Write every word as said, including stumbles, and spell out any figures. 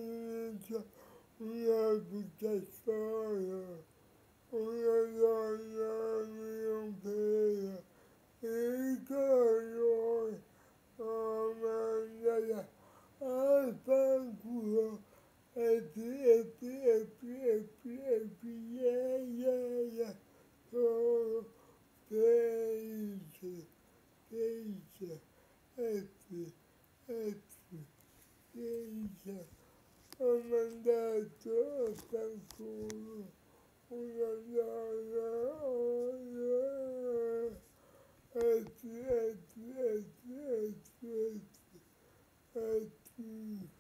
inizia una vita storia, una donna europea, il colore, amandata, a fanculo, e pi, e pi, e pi, e pi, e pi, yeah, yeah, yeah, sono felice, felice, e pi, e pi, felice. Ho mandato a qualcuno una donna, oh yeah, e ti, e ti, e ti, e ti, e ti, e ti.